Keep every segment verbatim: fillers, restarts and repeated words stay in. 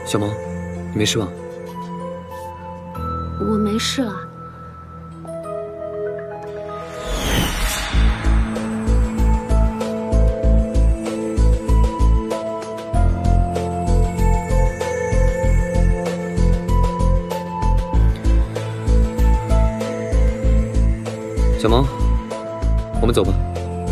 小萌，你没事吧？ 我没事了。 小萌，我们走吧。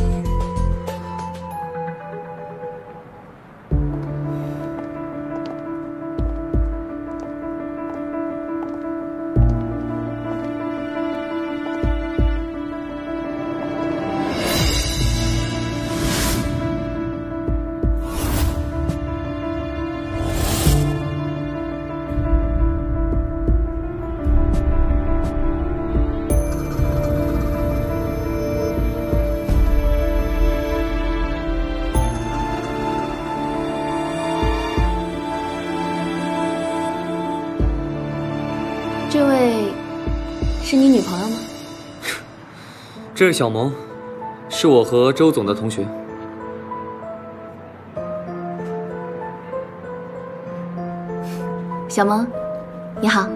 这位是你女朋友吗？ 这是小萌，是我和周总的同学。 小萌，你好。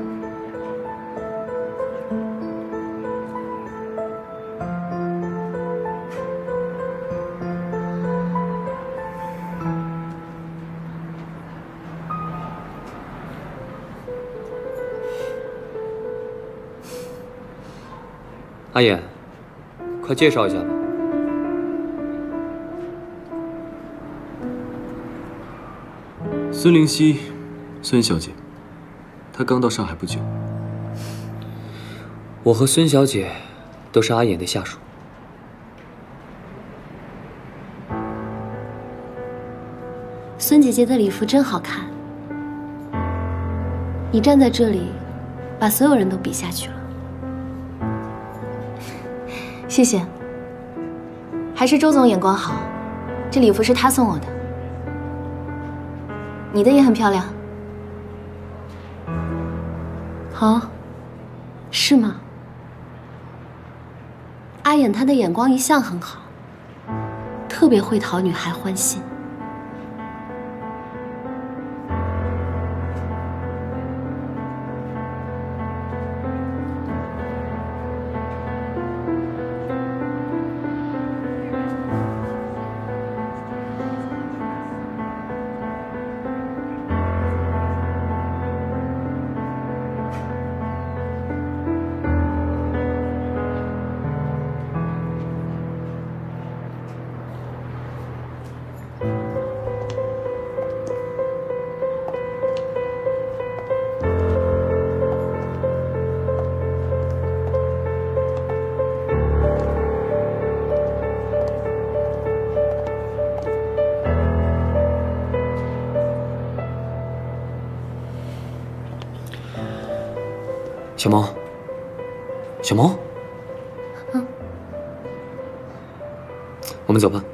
阿言，快介绍一下吧。 孙灵溪，孙小姐，她刚到上海不久。 我和孙小姐都是阿言的下属。 孙姐姐的礼服真好看，你站在这里，把所有人都比下去了。 谢谢，还是周总眼光好，这礼服是他送我的。你的也很漂亮。哦，是吗？阿衍他的眼光一向很好，特别会讨女孩欢心。 小萌，小萌， 嗯， 我们走吧。